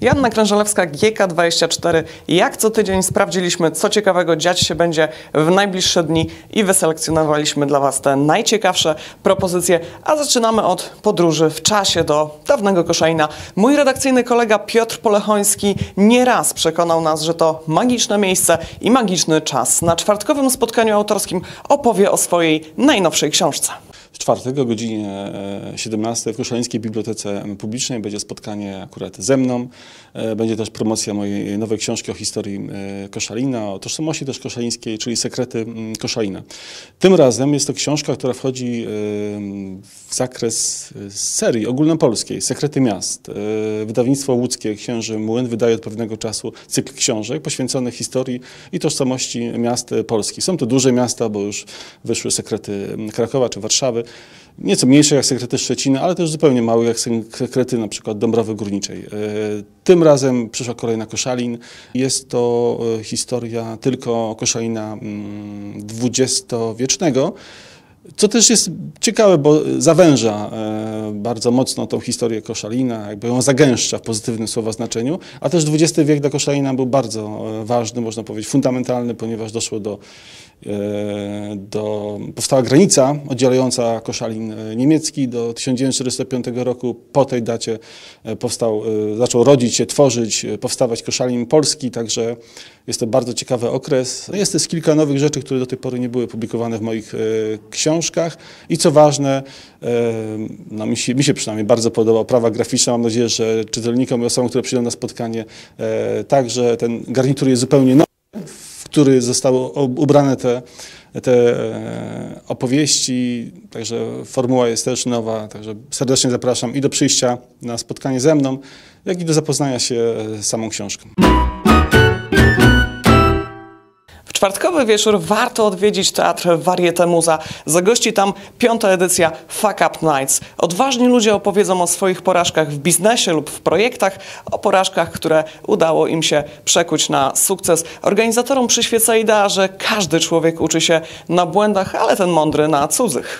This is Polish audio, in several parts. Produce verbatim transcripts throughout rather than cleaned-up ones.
Joanna Krężelewska, G K dwadzieścia cztery. Jak co tydzień sprawdziliśmy, co ciekawego dziać się będzie w najbliższe dni i wyselekcjonowaliśmy dla Was te najciekawsze propozycje. A zaczynamy od podróży w czasie do dawnego Koszalina. Mój redakcyjny kolega Piotr Polechoński nieraz przekonał nas, że to magiczne miejsce i magiczny czas. Na czwartkowym spotkaniu autorskim opowie o swojej najnowszej książce. W czwartek o godzinie siedemnastej w Koszalińskiej Bibliotece Publicznej będzie spotkanie akurat ze mną. Będzie też promocja mojej nowej książki o historii Koszalina, o tożsamości też koszalińskiej, czyli Sekrety Koszalina. Tym razem jest to książka, która wchodzi w zakres serii ogólnopolskiej Sekrety Miast. Wydawnictwo łódzkie Księży Młyn wydaje od pewnego czasu cykl książek poświęconych historii i tożsamości miast polskich. Są to duże miasta, bo już wyszły Sekrety Krakowa czy Warszawy. Nieco mniejsze jak Sekrety Szczecina, ale też zupełnie małe jak Sekrety na przykład Dąbrowy Górniczej. Tym razem przyszła kolej na Koszalin. Jest to historia tylko Koszalina dwudziestowiecznego, co też jest ciekawe, bo zawęża bardzo mocno tą historię Koszalina, jakby ją zagęszcza w pozytywnym słowa znaczeniu, a też dwudziesty wiek dla Koszalina był bardzo ważny, można powiedzieć fundamentalny, ponieważ doszło do, do powstała granica oddzielająca Koszalin niemiecki do tysiąc dziewięćset czterdziestego piątego roku. Po tej dacie powstał, zaczął rodzić się, tworzyć, powstawać Koszalin polski, także jest to bardzo ciekawy okres. Jest też kilka nowych rzeczy, które do tej pory nie były publikowane w moich książkach i co ważne, no mi, się, mi się przynajmniej bardzo podoba oprawa graficzna. Mam nadzieję, że czytelnikom i osobom, które przyjdą na spotkanie, także ten garnitur jest zupełnie nowy, w który zostały ubrane te, te opowieści, także formuła jest też nowa, także serdecznie zapraszam i do przyjścia na spotkanie ze mną, jak i do zapoznania się z samą książką. W czwartkowy wieczór warto odwiedzić Teatr Varieté Muza. Zagości tam piąta edycja Fuck Up Nights. Odważni ludzie opowiedzą o swoich porażkach w biznesie lub w projektach, o porażkach, które udało im się przekuć na sukces. Organizatorom przyświeca idea, że każdy człowiek uczy się na błędach, ale ten mądry na cudzych.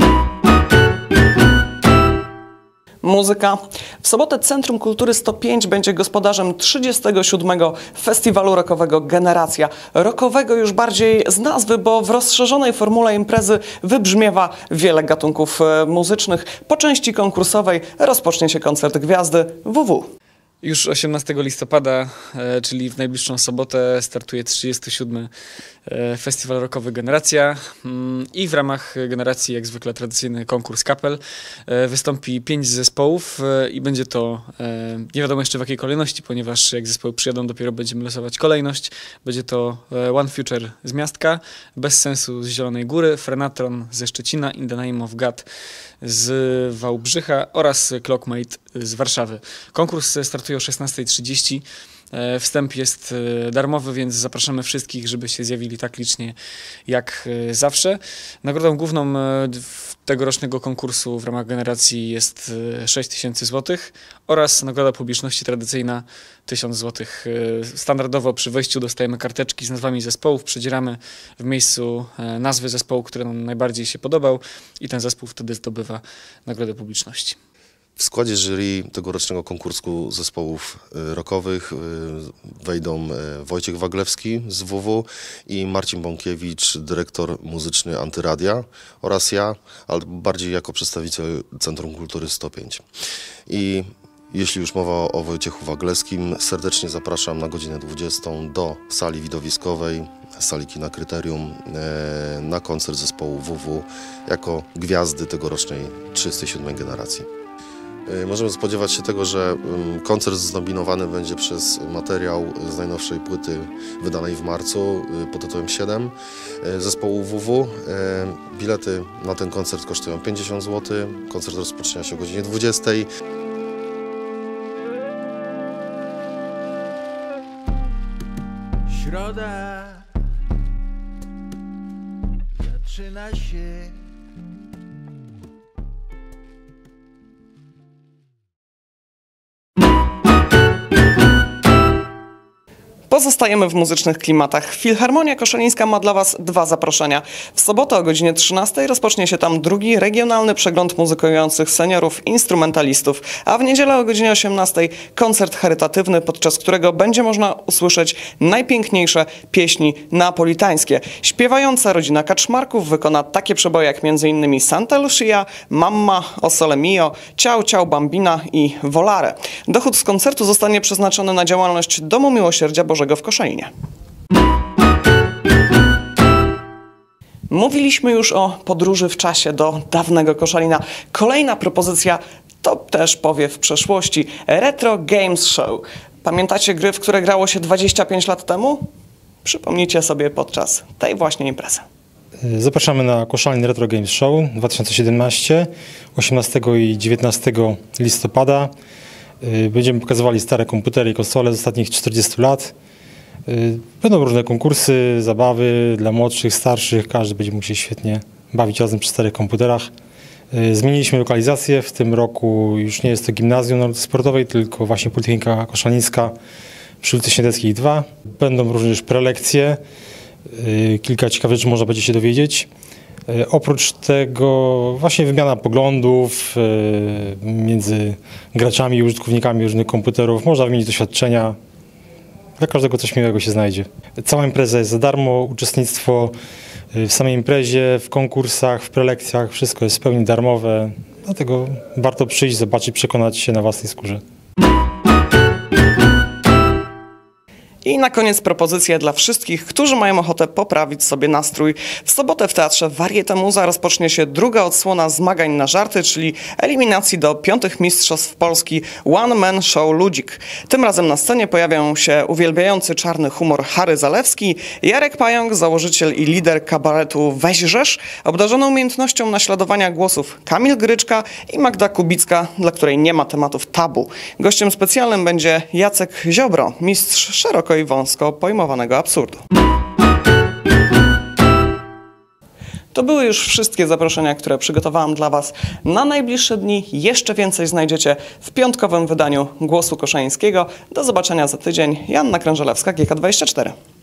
Muzyka. W sobotę Centrum Kultury sto pięć będzie gospodarzem trzydziestego siódmego Festiwalu Rockowego Generacja. Rockowego już bardziej z nazwy, bo w rozszerzonej formule imprezy wybrzmiewa wiele gatunków muzycznych. Po części konkursowej rozpocznie się koncert gwiazdy W W. Już osiemnastego listopada, czyli w najbliższą sobotę, startuje trzydziesty siódmy Festiwal Rockowy Generacja i w ramach Generacji, jak zwykle tradycyjny konkurs kapel, wystąpi pięć zespołów i będzie to nie wiadomo jeszcze w jakiej kolejności, ponieważ jak zespoły przyjadą, dopiero będziemy losować kolejność. Będzie to One Future z Miastka, Bez Sensu z Zielonej Góry, Frenatron ze Szczecina, In the Name of God z Wałbrzycha oraz Clockmate z Warszawy. Konkurs startuje o szesnastej trzydzieści. Wstęp jest darmowy, więc zapraszamy wszystkich, żeby się zjawili tak licznie jak zawsze. Nagrodą główną tegorocznego konkursu w ramach Generacji jest sześć tysięcy złotych oraz nagroda publiczności tradycyjna tysiąc złotych. Standardowo przy wejściu dostajemy karteczki z nazwami zespołów, przedzieramy w miejscu nazwy zespołu, który nam najbardziej się podobał i ten zespół wtedy zdobywa nagrodę publiczności. W składzie jury tegorocznego konkursu zespołów rockowych wejdą Wojciech Waglewski z W W i Marcin Bąkiewicz, dyrektor muzyczny Antyradia oraz ja, ale bardziej jako przedstawiciel Centrum Kultury sto pięć. I jeśli już mowa o Wojciechu Waglewskim, serdecznie zapraszam na godzinę dwudziestą do sali widowiskowej, sali Kina Kryterium, na koncert zespołu W W jako gwiazdy tegorocznej trzydziestej siódmej generacji. Możemy spodziewać się tego, że koncert zdominowany będzie przez materiał z najnowszej płyty wydanej w marcu pod tytułem siedem zespołu W W. Bilety na ten koncert kosztują pięćdziesiąt złotych. Koncert rozpoczyna się o godzinie dwudziestej. Środa zaczyna się. Po Pozostajemy w muzycznych klimatach. Filharmonia Koszalińska ma dla Was dwa zaproszenia. W sobotę o godzinie trzynastej rozpocznie się tam drugi regionalny przegląd muzykujących seniorów, instrumentalistów, a w niedzielę o godzinie osiemnastej koncert charytatywny, podczas którego będzie można usłyszeć najpiękniejsze pieśni neapolitańskie. Śpiewająca rodzina Kaczmarków wykona takie przeboje jak między innymi Santa Lucia, Mamma, O Sole Mio, Ciao Ciao Bambina i Volare. Dochód z koncertu zostanie przeznaczony na działalność Domu Miłosierdzia Bożego w Koszalinie. Mówiliśmy już o podróży w czasie do dawnego Koszalina. Kolejna propozycja to też powiew w przeszłości. Retro Games Show. Pamiętacie gry, w które grało się dwadzieścia pięć lat temu? Przypomnijcie sobie podczas tej właśnie imprezy. Zapraszamy na Koszalin Retro Games Show dwa tysiące siedemnaście, osiemnastego i dziewiętnastego listopada. Będziemy pokazywali stare komputery i konsole z ostatnich czterdziestu lat. Będą różne konkursy, zabawy dla młodszych, starszych. Każdy będzie mógł się świetnie bawić razem przy starych komputerach. Zmieniliśmy lokalizację. W tym roku już nie jest to Gimnazjum Sportowej, tylko właśnie Politechnika Koszalińska przy ulicy Śniadeckiej dwa. Będą również prelekcje. Kilka ciekawych rzeczy można będzie się dowiedzieć. Oprócz tego właśnie wymiana poglądów między graczami i użytkownikami różnych komputerów. Można wymienić doświadczenia. Dla każdego coś miłego się znajdzie. Cała impreza jest za darmo, uczestnictwo w samej imprezie, w konkursach, w prelekcjach, wszystko jest w pełni darmowe. Dlatego warto przyjść, zobaczyć, przekonać się na własnej skórze. I na koniec propozycja dla wszystkich, którzy mają ochotę poprawić sobie nastrój. W sobotę w Teatrze Varieté Muza rozpocznie się druga odsłona zmagań na żarty, czyli eliminacji do piątych Mistrzostw Polski One Man Show Ludzik. Tym razem na scenie pojawią się uwielbiający czarny humor Harry Zalewski, Jarek Pająk, założyciel i lider kabaretu Weź Rzesz, obdarzony umiejętnością naśladowania głosów Kamil Gryczka i Magda Kubicka, dla której nie ma tematów tabu. Gościem specjalnym będzie Jacek Ziobro, mistrz szeroko i wąsko pojmowanego absurdu. To były już wszystkie zaproszenia, które przygotowałam dla Was na najbliższe dni. Jeszcze więcej znajdziecie w piątkowym wydaniu Głosu Koszalińskiego. Do zobaczenia za tydzień. Joanna Krężelewska, G K dwadzieścia cztery.